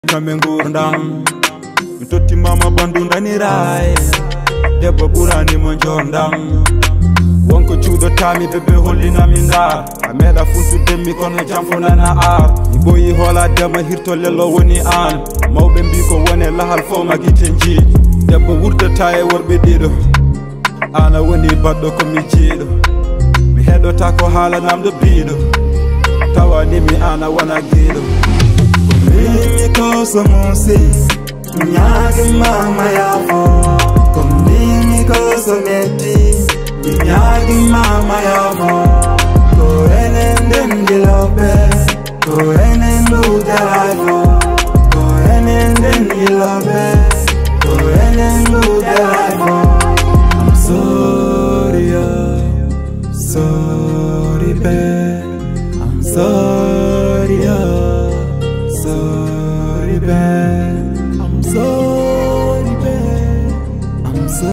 Kame ngurdam Mtoti mama bandunda ni rai Debbo burani mo jondam Wonko chudo tami bebe holina minda Ameda funtu demi kono jamfuna na ar Iboyi hola dema hirto lelo woni an Mawbe mbiko wone lahal fo magitenji Debbo wurdata e worbe dido Ana woni baddo ko mi jiido Mi hedota ko hala namdo bido Tawa nimi ana wana gido Mimi koso monsi Nyagi mama yafo Mimi koso meti Nyagi mama yafo Ko enen dendi lope Ko enen ludarayfo Ko enen dendi lope Ko enen ludarayfo I'm sorry, sorry babe I'm sorry, sorry babe